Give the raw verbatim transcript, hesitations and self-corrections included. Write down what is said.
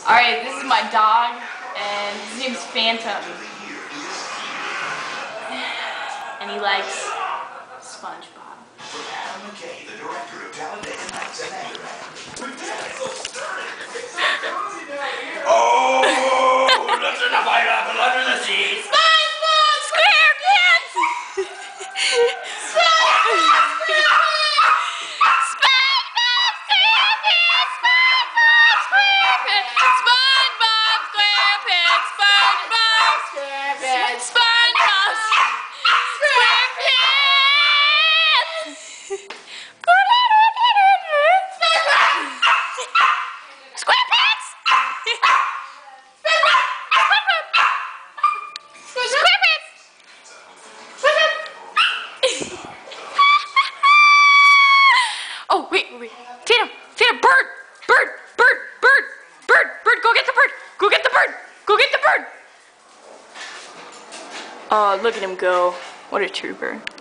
Alright, this is my dog, and his name's Phantom. And he likes SpongeBob. Oh, look at the pineapple under the sea. SpongeBob SquarePants! SpongeBob SquarePants! SpongeBob SquarePants! SpongeBob SquarePants! SpongeBob Oh, wait, wait, Tatum, Tatum, bird, bird, bird, bird, bird, bird, go get the bird, go get the bird, go get the bird. Oh, look at him go. What a trooper.